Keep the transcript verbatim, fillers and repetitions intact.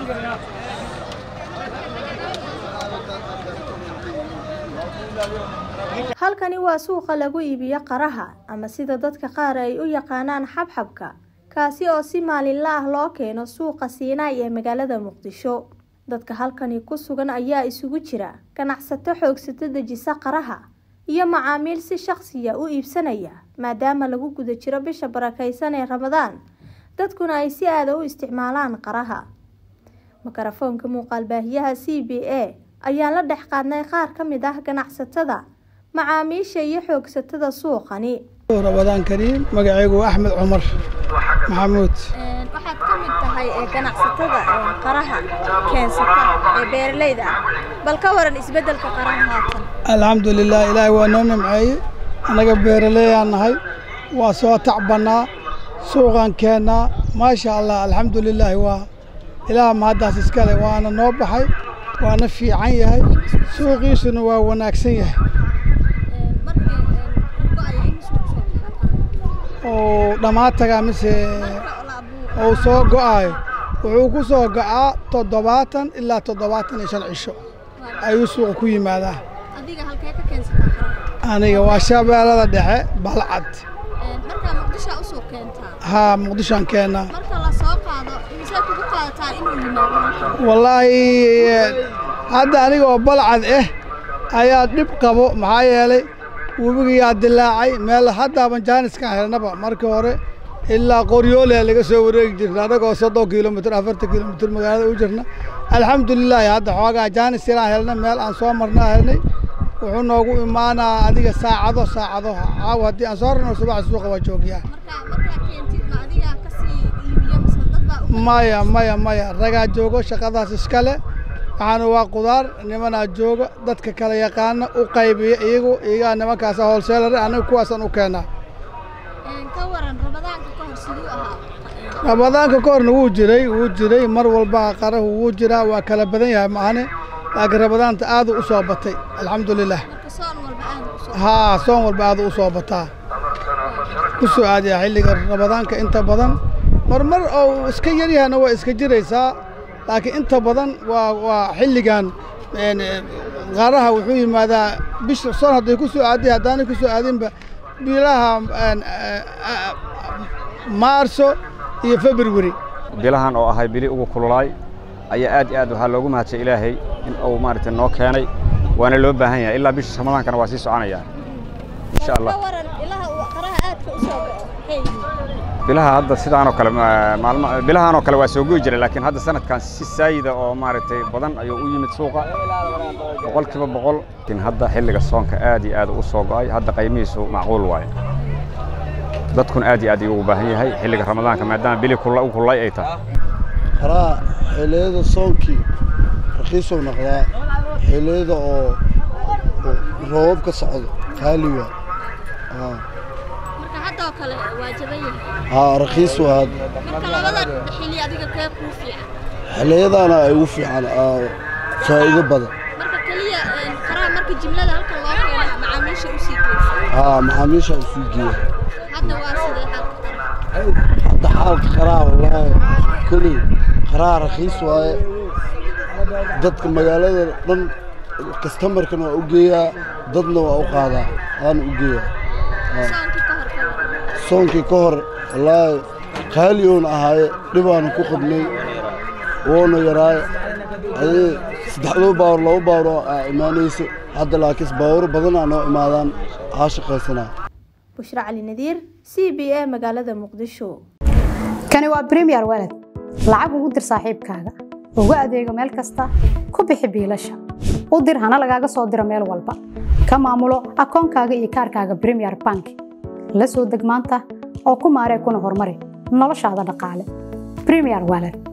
halkani waa suuqa lagu iibiyo qaraha ama sida dadka qaar ay u yaqaanaan xabxabka kaasi oo si maalinle ah loo keeno suuqa Siinay ee magaalada Muqdisho. dadka halkani ku sugan ayaa isugu jira ganacsato xoogsato dejisa qaraha iyo macaamiil si shakhsiya u iibsanaya maadaama lagu guda jiro bisha barakaysan ee Ramadaan dadkuna ay si aad u isticmaalaan qaraha. makarafoonka muuqaal baahiyaha C B A ayaa la dhex qaadnay qaar ka mid ah ganacsatada macaamiisha iyo xoogsatada suuqani. Ramadaan Kariim magacaygu Axmed Cumar Maxamuud. waxaad ka mid tahay ganacsatada qaraha keensata ee beeraleyda bal ka waran isbedelka qaraha haatan. alxamdulillaah ilaahay waa noo nimceeyay anaga beeraley aan nahay waa soo tacbanaa suuqan keenaa maasha Allah alxamdulillaah waa ilaaha mahadaas iska leh waana noo baxay waana fiican yahay suuqiisuna waa wanaagsan yahay. oo dhamaataga mise oo soo go'ay wuxuu ku soo go'aa toddobaatan ilaa toddobaatan iyo shan cisho ayuu suuq ku yimaadaa. adiga halkee ka keensataa? aniga waa shabeellada dhexe Balcad. marka Muqdisho u soo keentaa? ha Muqdisho aan keenaa. marka la soo qaado mise ku qaadataa inuu yimaado? wallahi hadda aniga oo Balcad eh ayaa dib qabo maxaa yeelay webiga dilaacay meel hadda ban jaaniska helnaba markii hore ilaa qoryoole laga soo wareegi jirnaa anagoo soddon kiiloomitir afartan kiiloomitir magaalada u jirna. alxamdulillaah hadda xoogaa jaanis ilaa helna meel aan soo marnaa helnay wuxuu noogu imaanaa adiga saacado saacado caaw haddii aan soo rarno subax suuqa waa joogiyaa. marka marka keentid ma adiga ka sii iibiyo mise dad baa maya maya maya ragaa joogo shaqadaas iska leh waxaana waa qudaar nimanaa jooga dadka kala yaqaana u qaybiya iyagu iyaga nimankaas wholesaler anaga kuwaasaan u keenaa. ka waran Ramadaanka ka hor siduu ahaa? Ramadaanka ka horna wuu jiray wuu jiray mar walba qarahu wuu jiraa waa kala badan yahay maahane laakiin Ramadaanta aad u soo batay alxamdulillaah. marka soon walba aad u soo haa soon walba aad u soo bataa ku soo aadiya xilliga Ramadaanka inta badan marmar oo iska yar yahana waa iska jiraysaa laakiin inta badan waa waa xilligan een qaraha wuxuu yimaadaa bisha soon haday ku soo aadiya hadaan ku soo aadinba bilaha Maarso iyo February. bilahan oo ahay bili ugu kululaay ayaa aad aad waxa loogu mahadsan Ilaahay in uu maartay noo keenay waana loo baahan yahay ilaa bisha Ramadaankana waa sii soconaya insha Allah. waran ilaha qaraha aadka u soo bilaha hadda sidaan oo kale maalmo bilahan oo kale waa soo go'i jiray laakiin hadda sanadkan si saayida oo maartay badan ayuu u yimid suuqa boqolkiiba boqol in hadda xilliga soonka aad iyo aad u soo go'ay hadda qiimihiisu macquul waay dadkun aad iyo aad ugu baahan yahay xilliga Ramadaanka maadaama bili kullu u kullay ay tahay. qaraha xilliga soonkii raqiis oo noqdaa xilliga oo roob ka socdo qaali waa ah marka hadda oo kale waajiban yahay ها رخيص وهذا marka labada xilli adiga ka ku fiican xiliyadana ay u fiican faa'iido badan marka kaliya qaraha marka jimlada halka loo keeno macaamiisha u sii geeyay ها macaamiisha u sii geeyay hadda waa sidee halka hadda xaalka qaraha wallahi kulli qaraha raqiis waaye dadka magaalada dhan customer-kana waa u geeyaa dadna waa u qaadaa aan u geeyaa soonkii ka hor wallaahi qaali oon ahaaye dhibaan ku qabnay woona yaraay adee saddexdoo baawar laba baawar oo imaanayso hadda laakiin baawar badan aan oo imaadaan aa shaqaysanaa. Bushra Cali Nadiir C B A magaalada Muqdisho. kani waa Premier Wallet lacag ugu dir saaxiibkaaga ugu adeego meel kasta ku bixi biilasha u dir hana lagaaga soo diro meel walba ka maamulo akoonkaaga iyo kaarkaaga Premier Bank la soo deg maanta oo ku maaree kuna horumari noloshaada dhaqaale. Premier Wallet.